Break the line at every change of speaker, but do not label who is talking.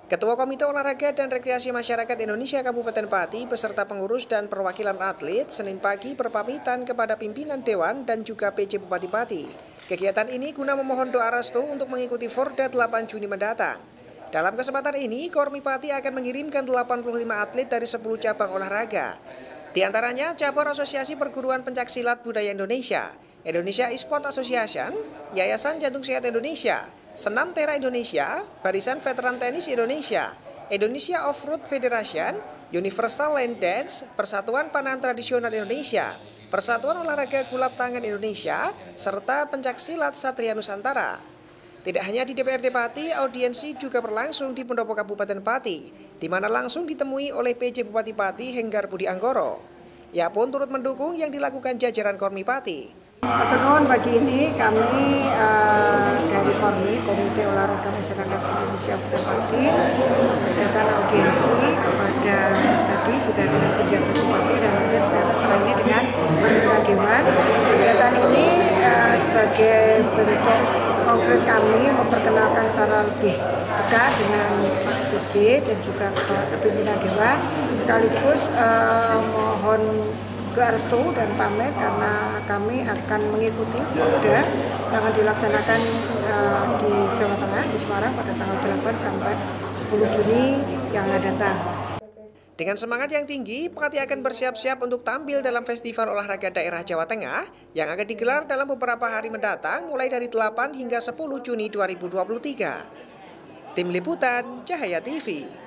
Ketua Komite Olahraga dan Rekreasi Masyarakat Indonesia Kabupaten Pati beserta pengurus dan perwakilan atlet Senin pagi berpamitan kepada pimpinan Dewan dan juga PJ Bupati Pati. Kegiatan ini guna memohon doa restu untuk mengikuti Forda 8 Juni mendatang. Dalam kesempatan ini, Kormi Pati akan mengirimkan 85 atlet dari 10 cabang olahraga. Di antaranya cabang Asosiasi Perguruan Pencaksilat Budaya Indonesia, Indonesia E-Sport Association, Yayasan Jantung Sehat Indonesia, Senam Tera Indonesia, Barisan Veteran Tenis Indonesia, Indonesia Off-Road Federation, Universal Line Dance, Persatuan Panahan Tradisional Indonesia, Persatuan Olahraga Gulat Tangan Indonesia, serta Pencaksilat Satria Nusantara. Tidak hanya di DPRD Pati, audiensi juga berlangsung di Pendopo Kabupaten Pati, di mana langsung ditemui oleh PJ Bupati Pati Henggar Budi Anggoro. Ia pun turut mendukung yang dilakukan jajaran Kormi Pati.
Matur pagi ini kami dari Kormi, Komite Olahraga Masyarakat Indonesia Kabupaten Pati, mengadakan audiensi kepada tadi sudah dengan pejabat bupati dan nanti setelah ini dengan pimpinan dewan. Kegiatan ini sebagai bentuk konkret kami memperkenalkan secara lebih dekat dengan Pak PJ dan juga pimpinan dewan, sekaligus mohon doa restu dan pamit karena kami akan mengikuti Forda yang akan dilaksanakan di Jawa Tengah, di Semarang pada tanggal 8 sampai 10 Juni yang akan datang.
Dengan semangat yang tinggi, Pati akan bersiap-siap untuk tampil dalam Festival Olahraga Daerah Jawa Tengah yang akan digelar dalam beberapa hari mendatang mulai dari 8 hingga 10 Juni 2023. Tim Liputan, Cahaya TV.